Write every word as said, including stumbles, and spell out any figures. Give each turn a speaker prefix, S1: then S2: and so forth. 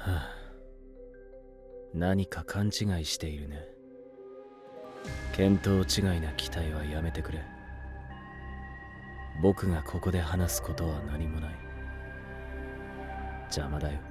S1: はあ、何か勘違いしているね。見当違いな期待はやめてくれ。僕がここで話すことは何もない。邪魔だよ。